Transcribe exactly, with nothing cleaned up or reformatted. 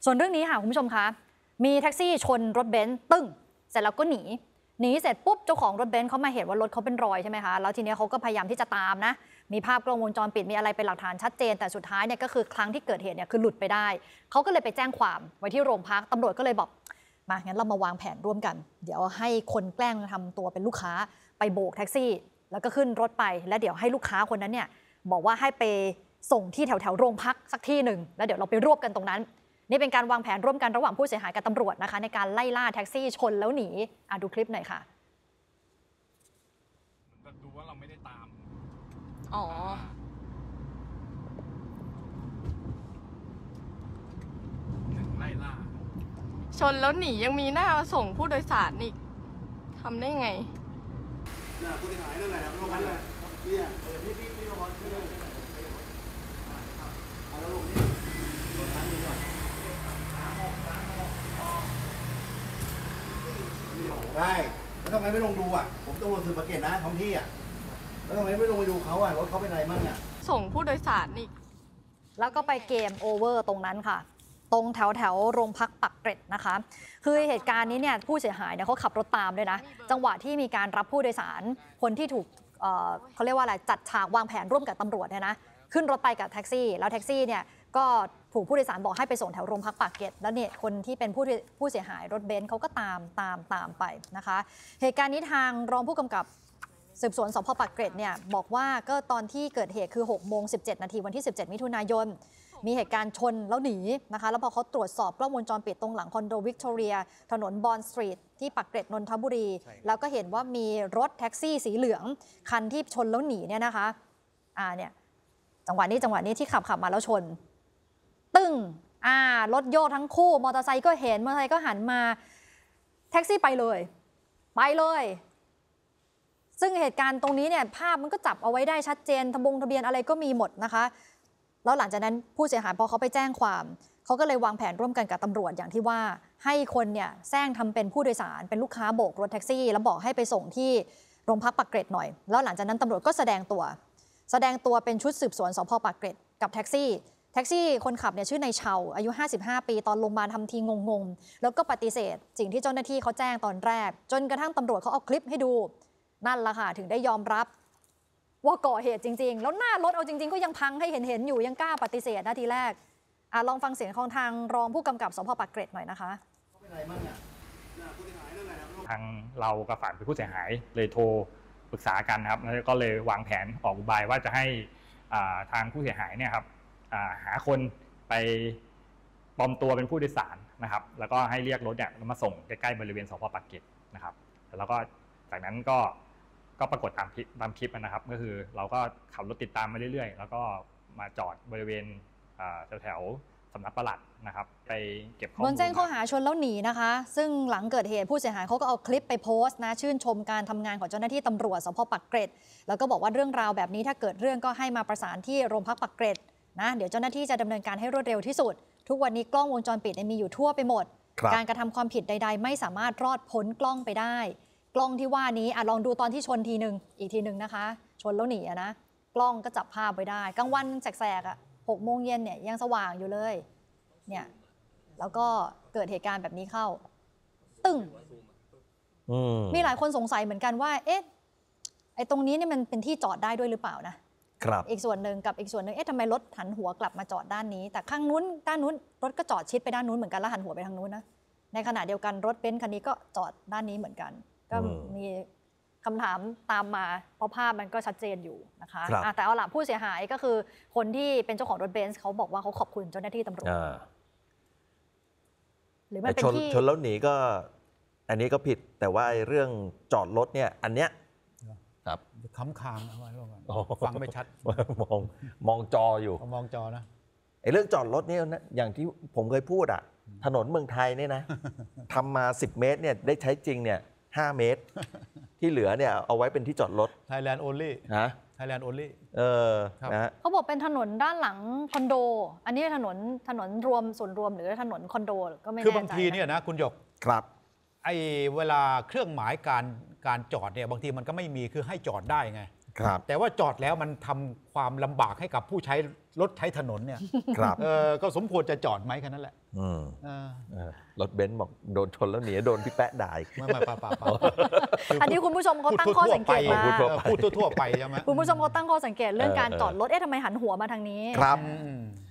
ส่วนเรื่องนี้ค่ะคุณผู้ชมคะมีแท็กซี่ชนรถเบนซ์ตึ้งเสร็จแล้วก็หนีหนีเสร็จปุ๊บเจ้าของรถเบนซ์เขามาเห็นว่ารถเขาเป็นรอยใช่ไหมคะแล้วทีนี้เขาก็พยายามที่จะตามนะมีภาพกล้องวงจรปิดมีอะไรเป็นหลักฐานชัดเจนแต่สุดท้ายเนี่ยก็คือครั้งที่เกิดเหตุเนี่ยคือหลุดไปได้เขาก็เลยไปแจ้งความไว้ที่โรงพักตำรวจก็เลยบอกมางั้นเรามาวางแผนร่วมกันเดี๋ยวให้คนแกล้งทำตัวเป็นลูกค้าไปโบกแท็กซี่แล้วก็ขึ้นรถไปแล้วเดี๋ยวให้ลูกค้าคนนั้นเนี่ยบอกว่าให้ไปส่งที่แถวแถวโรงพักสักที่หนึ่งแล้วเดี๋ยวเราไปรวบกันตรงนั้นนี่เป็นการวางแผนร่วมกันระหว่างผู้เสียหายกับตำรวจนะคะในการไล่ล่าแท็กซี่ชนแล้วหนีอ่ะดูคลิปหน่อยค่ะดูว่าเราไม่ได้ตามอ๋อไล่ล่าชนแล้วหนียังมีหน้าส่งผู้โดยสารอีกทำได้ไงน่ะผู้เสียหายนั่นแหละลงมาเลยเนี่ยพี่พี่พี่ลงมาพี่ลงเอาแล้วลงนี่รถทันดีกว่าได้แล้วทำไมไม่ลงดูอ่ะผมต้องลงสืบสังเกตนะท้องที่อ่ะแล้วทำไมไม่ลงไปดูเขาอ่ะรถเขาเป็นอะไรมั่งอ่ะส่งผู้โดยสารอีกแล้วก็ไปเกมโอเวอร์ตรงนั้นค่ะตรงแถวแถวโรงพักปักเกร็ดนะคะคือเหตุการณ์นี้เนี่ยผู้เสียหายเนี่ยเขาขับรถตามด้วยนะจังหวะที่มีการรับผู้โดยสารคนที่ถูก เอ่อ เขาเรียกว่าอะไรจัดฉากวางแผนร่วมกับตำรวจเนี่ยนะขึ้นรถไปกับแท็กซี่แล้วแท็กซี่เนี่ยก็ถูกผู้โดยสารบอกให้ไปส่งแถวโรงพักปากเกร็ดแล้วเนี่ยคนที่เป็นผู้ผู้เสียหายรถเบนซ์เขาก็ตามตามตามไปนะคะเหตุการณ์นี้ทางรองผู้กำกับสืบสวนสพปากเกร็ดเนี่ยบอกว่าก็ตอนที่เกิดเหตุคือหกโมงสิบเจ็ดนาทีวันที่สิบเจ็ดมิถุนายนมีเหตุการณ์ชนแล้วหนีนะคะแล้วพอเขาตรวจสอบกล้องวงจรปิดตรงหลังคอนโดวิกตอเรียถนนบอนสตรีทที่ปากเกร็ดนนทบุรีแล้วก็เห็นว่ามีรถแท็กซี่สีเหลืองคันที่ชนแล้วหนีเนี่ยนะคะอ่าเนี่ยจังหวะนี้จังหวะนี้ที่ขับขับมาแล้วชนตึ้งอ่ารถโยกทั้งคู่มอเตอร์ไซค์ก็เห็นมอเตอร์ไซค์ก็หันมาแท็กซี่ไปเลยไปเลยซึ่งเหตุการณ์ตรงนี้เนี่ยภาพมันก็จับเอาไว้ได้ชัดเจนทะบงทะเบียนอะไรก็มีหมดนะคะแล้วหลังจากนั้นผู้เสียหายพอเขาไปแจ้งความเขาก็เลยวางแผนร่วมกันกับตำรวจอย่างที่ว่าให้คนเนี่ยแซงทำเป็นผู้โดยสารเป็นลูกค้าโบกรถแท็กซี่แล้วบอกให้ไปส่งที่โรงพักปากเกร็ดหน่อยแล้วหลังจากนั้นตำรวจก็แสดงตัวแสดงตัวเป็นชุดสืบสวนสพปากเกร็ดกับแท็กซี่แท็กซี่คนขับเนี่ยชื่อนายเชาอายุห้าสิบห้าปีตอนลงมาทำทีงงๆแล้วก็ปฏิเสธสิ่งที่เจ้าหน้าที่เขาแจ้งตอนแรกจนกระทั่งตำรวจเขาเอาคลิปให้ดูนั่นแหละค่ะถึงได้ยอมรับว่าก่อเหตุจริงๆแล้วหน้ารถเอาจริงๆก็ยังพังให้เห็นๆอยู่ยังกล้าปฏิเสธนาทีแรกอ่ะลองฟังเสียงของทางรองผู้กำกับสพปากเกร็ดหน่อยนะคะทางเรากับฝ่ายผู้เสียหายเลยโทรปรึกษากันครับแล้วก็เลยวางแผนออกอุบายว่าจะให้ทางผู้เสียหายเนี่ยครับหาคนไปปลอมตัวเป็นผู้โดยสารนะครับแล้วก็ให้เรียกรถเนี่ยมาส่งใกล้ๆบริเวณสพปากเกร็ดนะครับแล้วก็จากนั้นก็ก็ปรากฏตามคลิปตามคลิปนะครับก็คือเราก็ขับรถติดตามมาเรื่อยๆแล้วก็มาจอดบริเวณแถวๆสำนักปลัดนะครับไปเก็บข้อมูลโดนแจ้งข้อหาชนแล้วหนีนะคะซึ่งหลังเกิดเหตุผู้เสียหายเขาก็เอาคลิปไปโพสต์นะชื่นชมการทำงานของเจ้าหน้าที่ตำรวจสพปากเกร็ดแล้วก็บอกว่าเรื่องราวแบบนี้ถ้าเกิดเรื่องก็ให้มาประสานที่โรงพักปากเกร็ดนะเดี๋ยวเจ้าหน้าที่จะดำเนินการให้รวดเร็วที่สุดทุกวันนี้กล้องวงจรปิดมีอยู่ทั่วไปหมดการกระทำความผิดใดๆไม่สามารถรอดพ้นกล้องไปได้กล้องที่ว่านี้อ่ะลองดูตอนที่ชนทีหนึ่งอีกทีหนึ่งนะคะชนแล้วหนีนะกล้องก็จับภาพไว้ได้กลางวันแสกๆอ่ะหกโมงเย็นเนี่ยยังสว่างอยู่เลยเนี่ยแล้วก็เกิดเหตุการณ์แบบนี้เข้าตึ้งมีหลายคนสงสัยเหมือนกันว่าเอ๊ะไอ้ตรงนี้นี่มันเป็นที่จอดได้ด้วยหรือเปล่านะครับอีกส่วนหนึ่งกับอีกส่วนหนึ่งเอ๊ะทำไมรถหันหัวกลับมาจอดด้านนี้แต่ข้างนู้นด้านนู้นรถก็จอดชิดไปด้านนู้นเหมือนกันแล้วหันหัวไปทางนู้นนะในขณะเดียวกันรถเบนซ์คันนี้ก็จอดด้านนี้เหมือนกันก็มีคำถามตามมาเพราะภาพมันก็ชัดเจนอยู่นะคะแต่เอาล่ะผู้เสียหายก็คือคนที่เป็นเจ้าของรถเบนซ์เขาบอกว่าเขาขอบคุณเจ้าหน้าที่ตำรวจหรือมันเป็นที่ชนแล้วหนีก็อันนี้ก็ผิดแต่ว่าเรื่องจอดรถเนี่ยอันเนี้ยครับค้ำคางเอาไว้ลงกันฟังไม่ชัดมองมองจออยู่มองจอนะไอ้เรื่องจอดรถเนี่ยอย่างที่ผมเคยพูดอ่ะถนนเมืองไทยเนี่ยนะทำมาสิบเมตรเนี่ยได้ใช้จริงเนี่ยห้าเมตรที่เหลือเนี่ยเอาไว้เป็นที่จอดรถ Thailand only ฮะ Thailand only เออนะเขาบอกเป็นถนนด้านหลังคอนโดอันนี้ถนนถนนรวมส่วนรวมหรือถนนคอนโดก็ไม่แน่ใจคือบางทีเนี่ยนะคุณหยกครับไอ้เวลาเครื่องหมายการการจอดเนี่ยบางทีมันก็ไม่มีคือให้จอดได้ไงครับแต่ว่าจอดแล้วมันทำความลำบากให้กับผู้ใช้รถใช้ถนนเนี่ยครับเออก็สมควรจะจอดไหมแค่นั้นแหละอืมเออเออรถเบนซ์บอกโดนชนแล้วหนีโดนพี่แป๊ะด่าอีกไม่ไม่ป่าป่าป่าอันนี้คุณผู้ชมเขาตั้งข้อสังเกตมาพูดทั่วไปพูดทั่วๆไปใช่ไหมคุณผู้ชมเขาตั้งข้อสังเกตเรื่องการเออจอดรถเอ๊ะทำไมหันหัวมาทางนี้ครับอืม